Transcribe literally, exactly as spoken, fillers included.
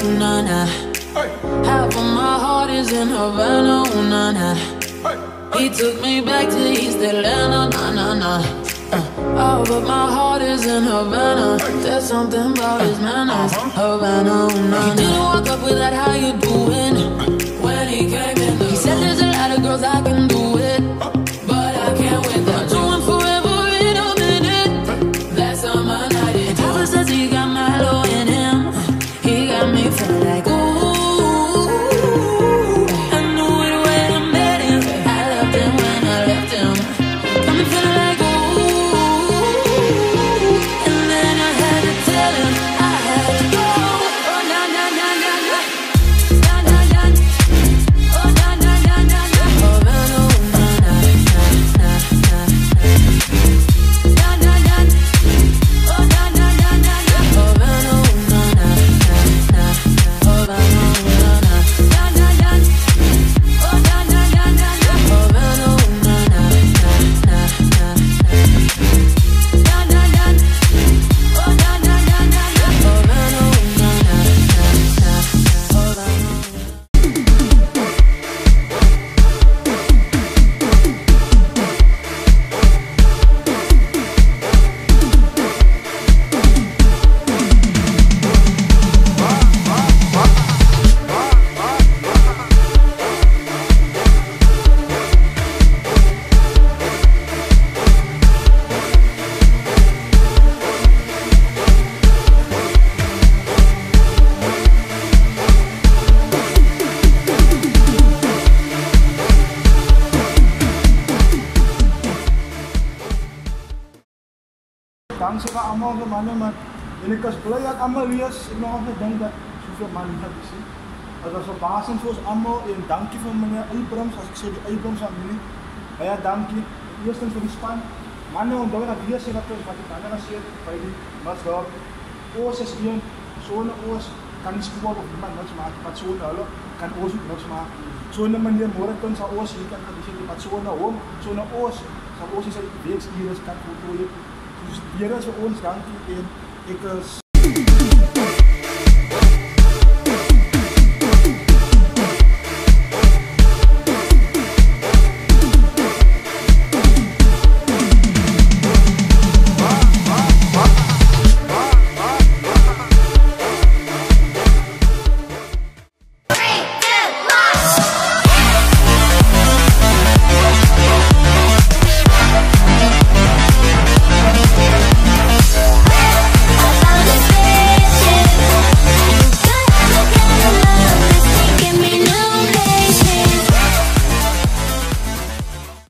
ooh, na na. Half of my heart is in Havana, ooh, na na. He took me back to East Atlanta, na na na. Uh, oh, but my heart is in Havana. There's something about his manners. Havana, ooh, na na. He didn't walk up with that, how you doing? When he came in, he said there's a lot of girls I can do it, but I can't wait. I'm doing forever in a minute. That's how my night is. Papa says he got Milo in him. He got me feeling like ooh. Dankzij de allemaal de mannen, maar ik was blij dat allemaal lees. Ik nog altijd denk dat zoveel mannen hebben gezien. Dat was verbazend voor ons allemaal. Een dankje van meneer Abrams, als ik zeg die Abrams aan jullie. Ja, dankje. Eerst voor die span. Mannen, omdat we dat hier zien, dat we wat ik anderen zie, bij die Masdorp. Oos is hier, zo'n oos kan niet spoor of iemand niks maken. Wat zo'n hulle kan oos ook niks maken. Zo'n manier morgen kan zo'n oos hier kan gaan. Wat zo'n hom, zo'n oos. Zo'n oos is een weekstier, kan goed. Dus hier is voor ons, dank je. En ik